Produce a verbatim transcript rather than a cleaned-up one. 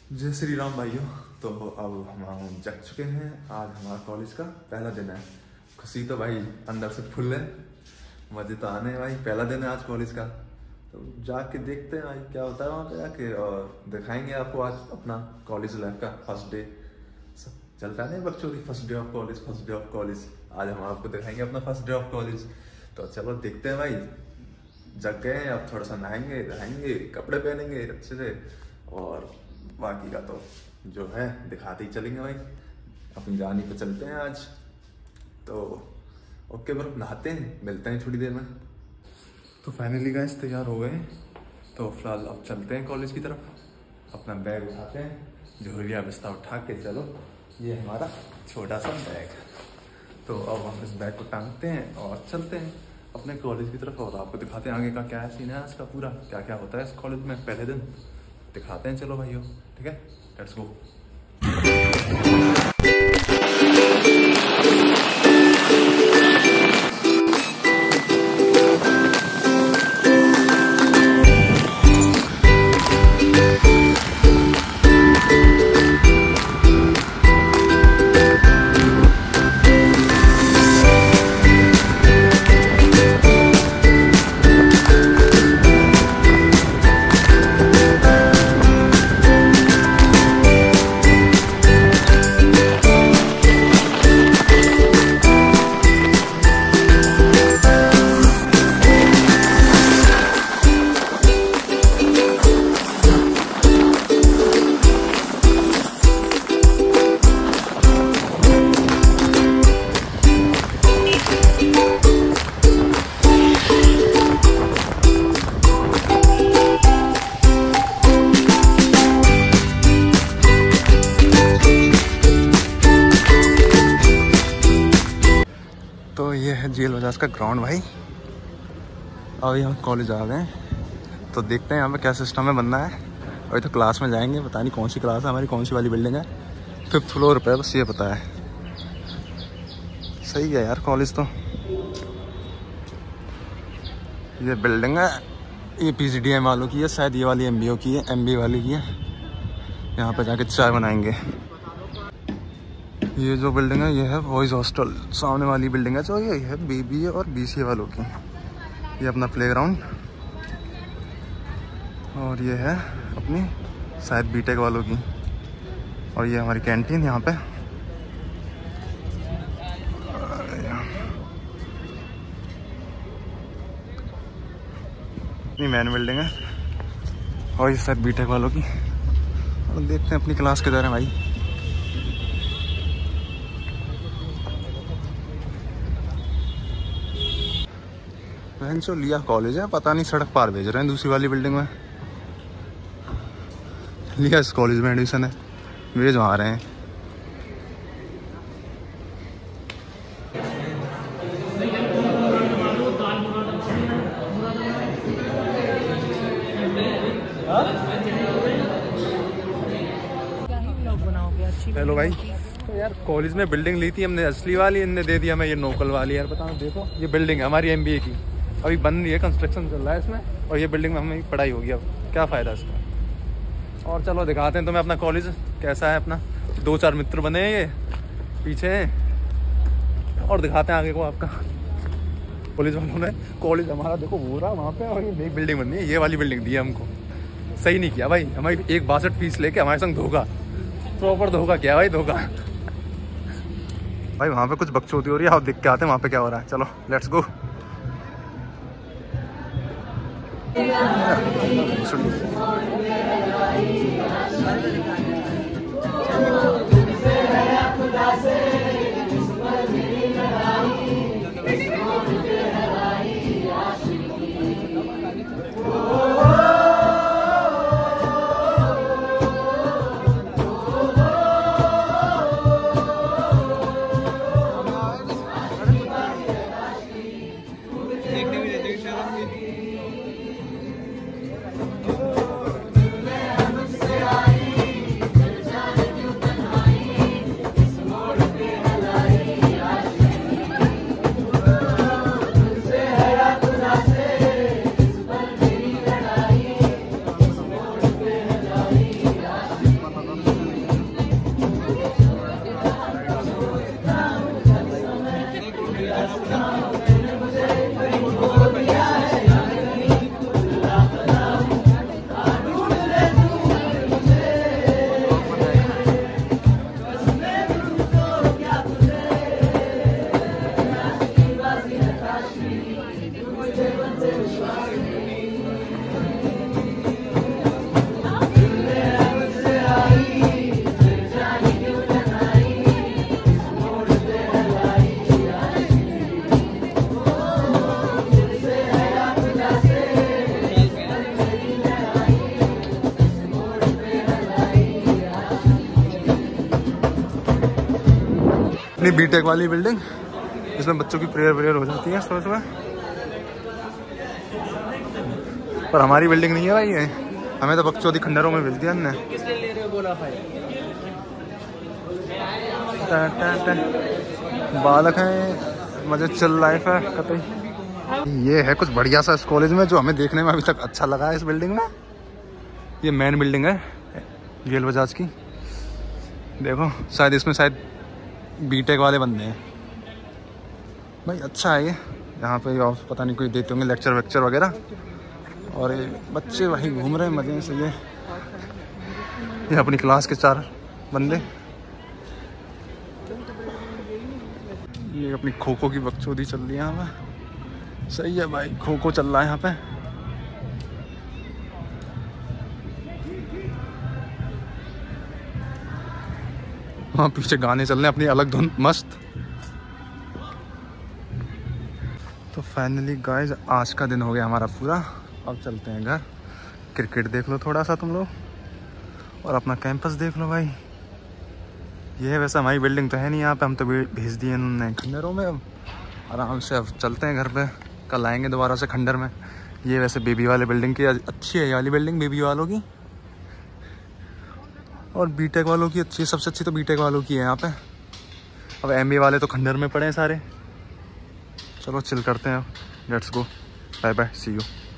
जय श्री राम भाइयों। तो अब हम जग चुके हैं। आज हमारा कॉलेज का पहला दिन है। खुशी तो भाई अंदर से फुल है, मजे तो आने हैं भाई। पहला दिन है आज कॉलेज का, तो जाके देखते हैं भाई क्या होता है वहाँ पे जाके, और दिखाएंगे आपको आज अपना कॉलेज लाइफ का फर्स्ट डे। सब चलता नहीं बच्चों की, first day of college, first day of college. आज हम आपको दिखाएंगे अपना फर्स्ट डे ऑफ कॉलेज। तो चलो देखते हैं भाई। जग गए हैं, अब थोड़ा सा नहाएंगे नहाएंगे, कपड़े पहनेंगे अच्छे से, और बाकी का तो जो है दिखाते ही चलेंगे भाई। अपनी जानी पे चलते हैं आज तो। ओके ब्रो, नहाते हैं, मिलते हैं थोड़ी देर में। तो फाइनली गाइस तैयार हो गए, तो फिलहाल अब चलते हैं कॉलेज की तरफ। अपना बैग उठाते हैं, झोलिया बिस्ता उठा के चलो। ये हमारा छोटा सा बैग, तो अब हम इस बैग को टांगते हैं और चलते हैं अपने कॉलेज की तरफ। और आपको दिखाते हैं आगे का क्या सीन है, इसका पूरा क्या क्या होता है इस कॉलेज में पहले दिन दिखाते हैं। चलो भाइयों, ठीक है, लेट्स गो। तो ये है जेल बजाज का ग्राउंड भाई। अभी हम कॉलेज आ गए हैं, तो देखते हैं यहाँ पे क्या सिस्टम है बनना है। अभी तो क्लास में जाएंगे, पता नहीं कौन सी क्लास है हमारी, कौन सी वाली बिल्डिंग है। फिफ्थ फ्लोर पे बस ये पता है। सही है यार कॉलेज तो। ये बिल्डिंग है, ये पी सी डी एम वालों की है शायद, ये वाली एम बी ओ की है, एम बी वाली की है। यहाँ पे जाके चाय बनाएंगे। ये जो बिल्डिंग है ये है बॉयज़ हॉस्टल। सामने वाली बिल्डिंग है जो ये है बी बी ए और बी सी ए वालों की। ये अपना प्लेग्राउंड, और ये है अपनी शायद बी टेक वालों की। और ये हमारी कैंटीन यहाँ पे। अपनी मेन बिल्डिंग है, और ये शायद बी टेक वालों की। और देखते हैं अपनी क्लास किधर है भाई। जो लिया कॉलेज है, पता नहीं सड़क पार भेज रहे हैं दूसरी वाली बिल्डिंग में। लिया इस कॉलेज में एडमिशन है, भेज वहाँ रहे हैं। हेलो भाई। तो यार कॉलेज में बिल्डिंग ली थी हमने असली वाली, इनने दे दिया हमें ये नोकल वाली। यार बताओ, देखो ये बिल्डिंग है हमारी एम बी ए की, अभी बन रही है, कंस्ट्रक्शन चल रहा है इसमें, और ये बिल्डिंग में हमें पढ़ाई होगी। अब क्या फ़ायदा इसका। और चलो दिखाते हैं तुम्हें अपना कॉलेज कैसा है। अपना दो चार मित्र बने हैं ये पीछे हैं, और दिखाते हैं आगे को आपका। कॉलेज वालों ने कॉलेज हमारा देखो वो रहा वहाँ पे, और ये नई बिल्डिंग बन रही है, ये वाली बिल्डिंग दी है हमको। सही नहीं किया भाई, हमारी एक बासठ फीस लेके हमारे संग धोखा, प्रॉपर धोखा किया भाई, धोखा भाई। वहाँ पे कुछ बकचोदी हो रही है, आप देख के आते हैं वहाँ पे क्या हो रहा है। चलो लेट्स गो। अपनी बीटेक वाली बिल्डिंग, इसमें बच्चों की प्रेयर प्रेयर हो जाती है सुबह सुबह। पर हमारी बिल्डिंग नहीं है भाई ये, हमें तो बकचोदी खंडरों में मिलती है अन्य। बालक हैं, मजे चल लाइफ है कतई। ये है कुछ बढ़िया सा इस कॉलेज में जो हमें देखने में अभी तक अच्छा लगा है इस बिल्डिंग में। ये मेन बिल्डिंग है गेल बजाज की। देखो शायद इसमें शायद बीटेक वाले बंदे हैं भाई। अच्छा है ये, यहाँ पे और पता नहीं कोई देते होंगे लेक्चर वेक्चर वगैरह। और ये बच्चे वहीं घूम रहे हैं मजे से। ये ये अपनी क्लास के चार बंदे। ये अपनी खो खो की बकचोदी चल रही है यहाँ पे। सही है भाई, खो खो चल रहा है यहाँ पे। वहाँ पीछे गाने चल रहे हैं अपनी अलग धुन मस्त। तो फाइनली गाइज आज का दिन हो गया हमारा पूरा। अब चलते हैं घर। क्रिकेट देख लो थोड़ा सा तुम लोग और अपना कैंपस देख लो भाई। ये है वैसे हमारी बिल्डिंग तो है नहीं यहाँ पे, हम तो भेज दिए उन्होंने खंडरों में। अब आराम से अब चलते हैं घर पे, कल आएंगे दोबारा से खंडर में। ये वैसे बेबी वाले बिल्डिंग की अच्छी है, ये वाली बिल्डिंग बेबी वालों की। और बीटेक वालों की अच्छी है, सबसे अच्छी तो बीटेक वालों की है यहाँ पे। अब एमबी वाले तो खंडर में पड़े हैं सारे। चलो चिल करते हैं, let's go, bye bye, see you.